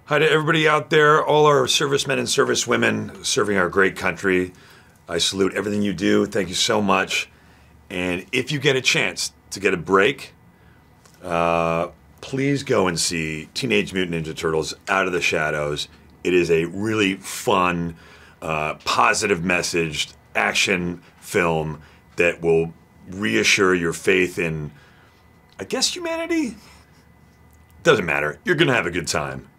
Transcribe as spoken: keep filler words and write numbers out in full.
Hi to everybody out there, all our servicemen and servicewomen serving our great country. I salute everything you do. Thank you so much. And if you get a chance to get a break, uh, please go and see Teenage Mutant Ninja Turtles Out of the Shadows. It is a really fun, uh, positive messaged action film that will reassure your faith in, I guess, humanity? Doesn't matter. You're going to have a good time.